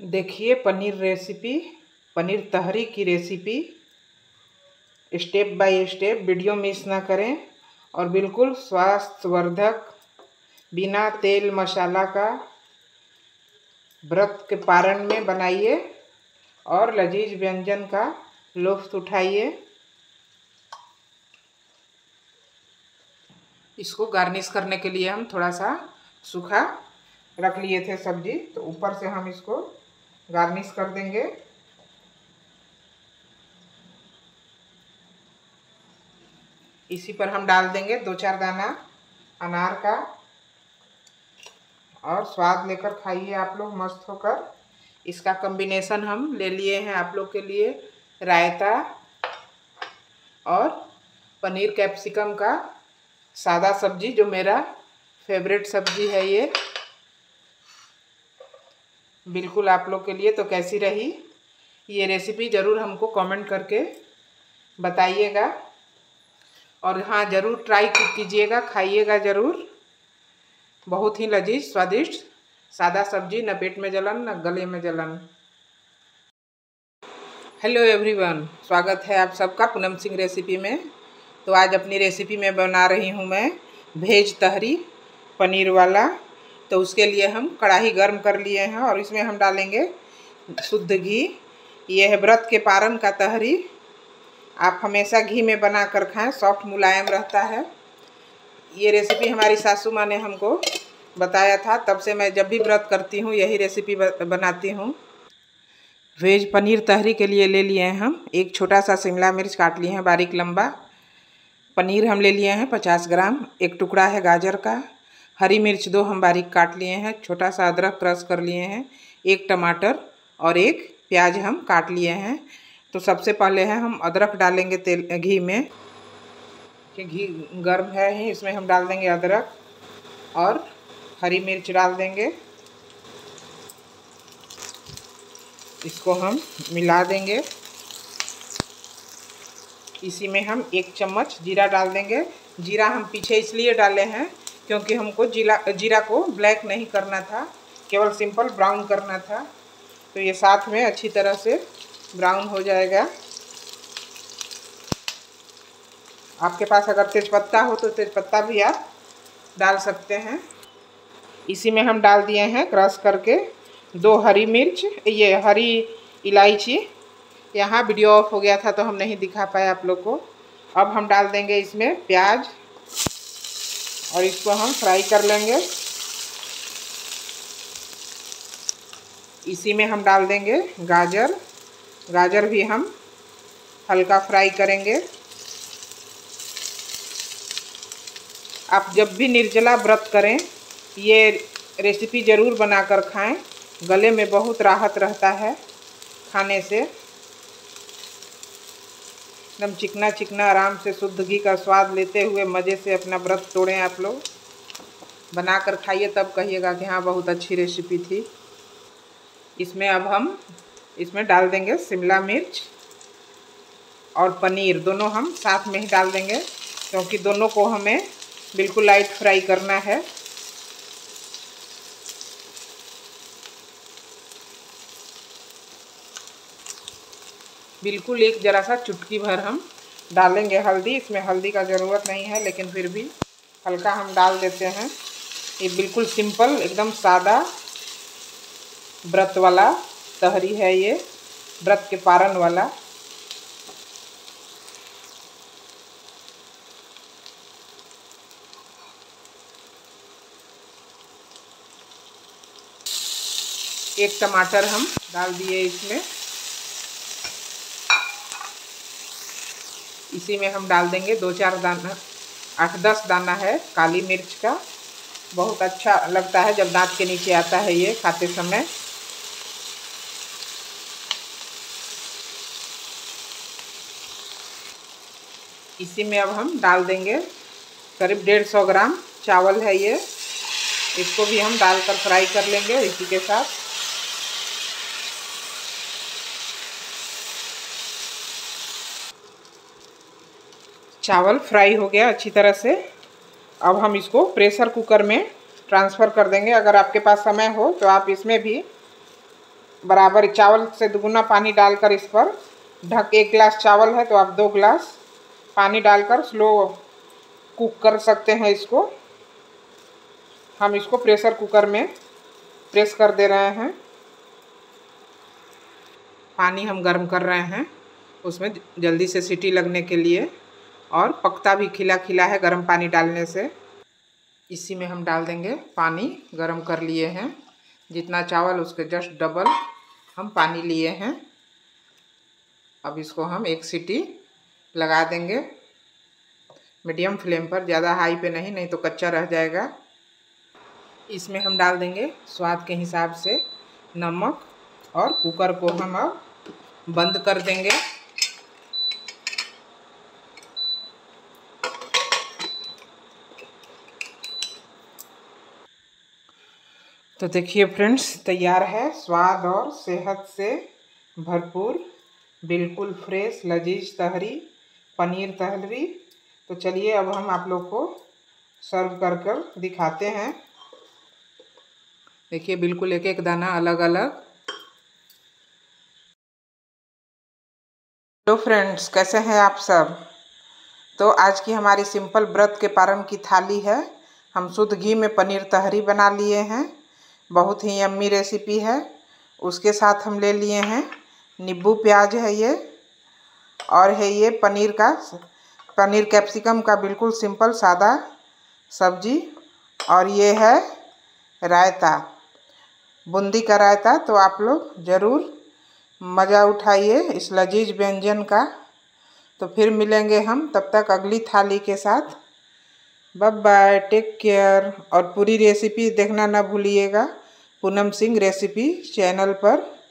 देखिए पनीर रेसिपी, पनीर तहरी की recipe step by step, video miss ना करें और बिल्कुल स्वास्थ्यवर्धक, बिना तेल मसाला का व्रत के पारण में बनाइए और लजीज व्यंजन का लुत्फ उठाइए। इसको गार्निश करने के लिए हम थोड़ा सा सूखा रख लिए थे सब्जी, तो ऊपर से हम इसको गार्निश कर देंगे। इसी पर हम डाल देंगे 2-4 दाना अनार का और स्वाद लेकर खाइए आप लोग मस्त होकर। इसका कॉम्बिनेशन हम ले लिए हैं आप लोग के लिए रायता और पनीर कैप्सिकम का सादा सब्जी, जो मेरा फेवरेट सब्जी है। ये बिल्कुल आप लोग के लिए। तो कैसी रही ये रेसिपी ज़रूर हमको कमेंट करके बताइएगा और हाँ, ज़रूर ट्राई कीजिएगा, खाइएगा ज़रूर। बहुत ही लजीज स्वादिष्ट सादा सब्जी, न पेट में जलन न गले में जलन। हेलो एवरीवन, स्वागत है आप सबका पूनम सिंह रेसिपी में। तो आज अपनी रेसिपी में बना रही हूँ मैं वेज तहरी पनीर वाला। तो उसके लिए हम कढ़ाई गर्म कर लिए हैं और इसमें हम डालेंगे शुद्ध घी। ये है व्रत के पारण का तहरी। आप हमेशा घी में बना कर खाएँ, सॉफ्ट मुलायम रहता है। ये रेसिपी हमारी सासू माँ ने हमको बताया था, तब से मैं जब भी व्रत करती हूँ यही रेसिपी बनाती हूँ। वेज पनीर तहरी के लिए ले लिए हैं हम एक छोटा सा शिमला मिर्च काट लिए हैं बारीक लंबा। पनीर हम ले लिए हैं 50 ग्राम। एक टुकड़ा है गाजर का। हरी मिर्च 2 हम बारीक काट लिए हैं। छोटा सा अदरक क्रश कर लिए हैं। एक टमाटर और एक प्याज हम काट लिए हैं। तो सबसे पहले है हम अदरक डालेंगे तेल घी में, कि घी गर्म है ही। इसमें हम डाल देंगे अदरक और हरी मिर्च डाल देंगे। इसको हम मिला देंगे। इसी में हम 1 चम्मच जीरा डाल देंगे। जीरा हम पीछे इसलिए डाले हैं क्योंकि हमको जीरा को ब्लैक नहीं करना था, केवल सिंपल ब्राउन करना था। तो ये साथ में अच्छी तरह से ब्राउन हो जाएगा। आपके पास अगर तेज़पत्ता हो तो तेज़पत्ता भी आप डाल सकते हैं। इसी में हम डाल दिए हैं क्रश करके 2 हरी मिर्च, ये हरी इलायची। यहाँ वीडियो ऑफ हो गया था तो हम नहीं दिखा पाए आप लोग को। अब हम डाल देंगे इसमें प्याज और इसको हम फ्राई कर लेंगे। इसी में हम डाल देंगे गाजर भी हम हल्का फ्राई करेंगे। आप जब भी निर्जला व्रत करें ये रेसिपी ज़रूर बनाकर खाएं। गले में बहुत राहत रहता है खाने से। एकदम चिकना चिकना आराम से शुद्ध घी का स्वाद लेते हुए मज़े से अपना व्रत तोड़ें। आप लोग बनाकर खाइए, तब कहिएगा कि हाँ बहुत अच्छी रेसिपी थी। इसमें अब हम इसमें डाल देंगे शिमला मिर्च और पनीर, दोनों हम साथ में ही डाल देंगे क्योंकि दोनों को हमें बिल्कुल लाइट फ्राई करना है। बिल्कुल एक ज़रा सा चुटकी भर हम डालेंगे हल्दी। इसमें हल्दी का ज़रूरत नहीं है लेकिन फिर भी हल्का हम डाल देते हैं। ये बिल्कुल सिंपल एकदम सादा व्रत वाला तहरी है, ये व्रत के पारण वाला। एक टमाटर हम डाल दिए इसमें। इसी में हम डाल देंगे 2-4 दाना, 8-10 दाना है काली मिर्च का। बहुत अच्छा लगता है जब दांत के नीचे आता है ये खाते समय। इसी में अब हम डाल देंगे करीब 150 ग्राम चावल है ये। इसको भी हम डालकर फ्राई कर लेंगे इसी के साथ। चावल फ्राई हो गया अच्छी तरह से। अब हम इसको प्रेशर कुकर में ट्रांसफ़र कर देंगे। अगर आपके पास समय हो तो आप इसमें भी बराबर चावल से दुगुना पानी डालकर इस पर ढक, 1 गिलास चावल है तो आप 2 गिलास पानी डालकर स्लो कुक कर सकते हैं। इसको हम इसको प्रेशर कुकर में प्रेस कर दे रहे हैं। पानी हम गर्म कर रहे हैं उसमें जल्दी से सीटी लगने के लिए, और पकता भी खिला खिला है गर्म पानी डालने से। इसी में हम डाल देंगे पानी, गर्म कर लिए हैं जितना चावल उसके जस्ट डबल हम पानी लिए हैं। अब इसको हम 1 सीटी लगा देंगे मीडियम फ्लेम पर, ज़्यादा हाई पे नहीं, नहीं तो कच्चा रह जाएगा। इसमें हम डाल देंगे स्वाद के हिसाब से नमक, और कुकर को हम अब बंद कर देंगे। तो देखिए फ्रेंड्स, तैयार है स्वाद और सेहत से भरपूर, बिल्कुल फ्रेश लजीज तहरी, पनीर तहरी। तो चलिए अब हम आप लोग को सर्व कर कर दिखाते हैं। देखिए बिल्कुल एक एक दाना अलग अलग। तो फ्रेंड्स, कैसे हैं आप सब? तो आज की हमारी सिंपल व्रत के पारण की थाली है। हम शुद्ध घी में पनीर तहरी बना लिए हैं, बहुत ही यम्मी रेसिपी है। उसके साथ हम ले लिए हैं नींबू प्याज है ये, और है ये पनीर कैप्सिकम का बिल्कुल सिंपल सादा सब्जी, और ये है रायता, बूंदी का रायता। तो आप लोग ज़रूर मज़ा उठाइए इस लजीज व्यंजन का। तो फिर मिलेंगे हम तब तक अगली थाली के साथ। Bye bye, take care. और पूरी रेसिपी देखना ना भूलिएगा पूनम सिंह रेसिपी चैनल पर।